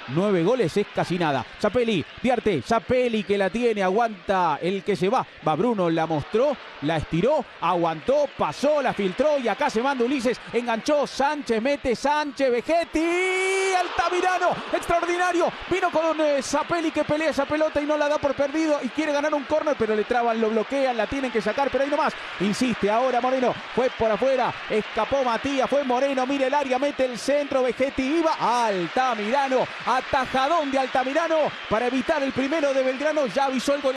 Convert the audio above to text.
9 goles es casi nada. Zapelli, Diarte, Zapelli que la tiene, aguanta el que se va. Va Bruno, la mostró, la estiró, aguantó, pasó, la filtró y acá se manda Ulises, enganchó, Sánchez, mete Sánchez, Vegetti, Altamirano, extraordinario. Vino con Zapelli que pelea esa pelota y no la da por perdido y quiere ganar un córner, pero le traban, lo bloquean, la tienen que sacar, pero ahí nomás. Insiste ahora Moreno, fue por afuera, escapó Matías, fue Moreno, mira el área, mete el centro, Vegetti iba, Altamirano, atajadón de Altamirano para evitar el primero de Belgrano, ya avisó el gol.